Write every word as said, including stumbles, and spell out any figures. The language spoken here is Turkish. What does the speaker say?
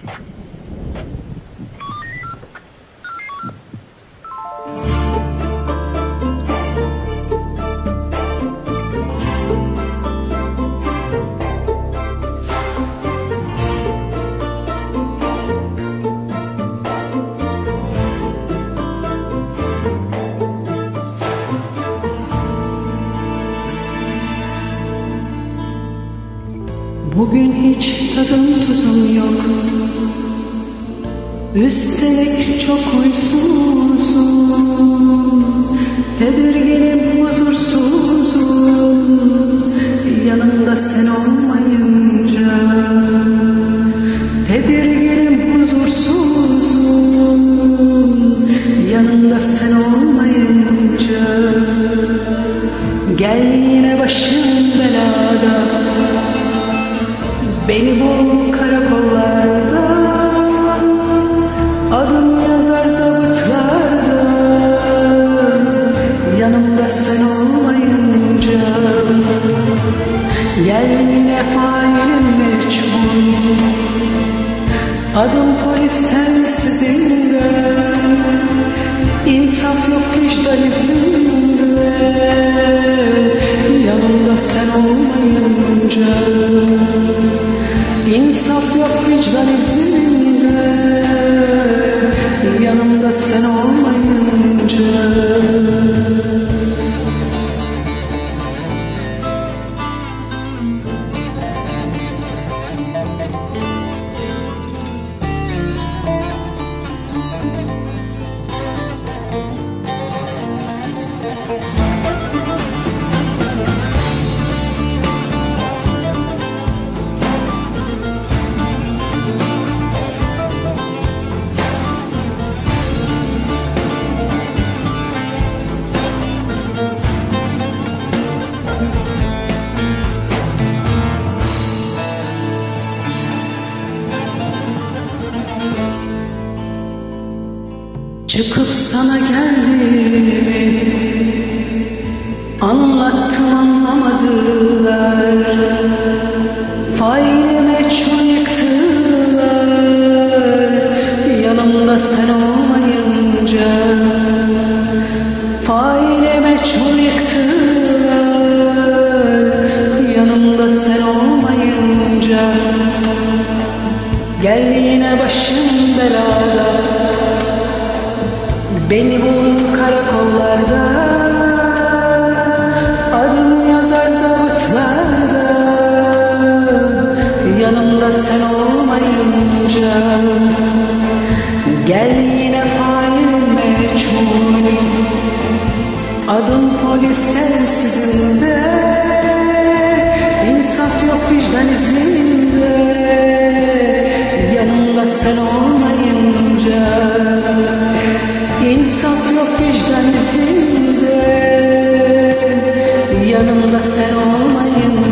Bugün hiç tadım tuzum yok, üstelik çok huysuzum, tedirginim, huzursuzum, yanımda sen olmayınca. Tedirginim, huzursuzum, yanımda sen olmayınca. Gel yine başım belada, beni bul karakollarda, adım yazar zabıtlarda, yanımda sen olmayınca. Gel yine failim meçhul, adım polis telsizinde, insaf yok vicdan izinde, yanımda sen olmayınca. İnsaf yok vicdan izinde, yanımda sen olmayınca. Çıkıp sana geldim, anlattım anlamadılar, faili meçhul yıktılar, yanımda sen olmayınca. Faili meçhul yıktılar, yanımda sen olmayınca. Gel yine başım belada, beni bul karakollarda, adım yazar zabıtlarda, yanımda sen olmayınca. Gel yine failim meçhul, adım polis telsizinde, insaf yok vicdan izinde, yanımda sen olmayınca. İnsaf yok vicdan izinde, yanımda sen olmayınca.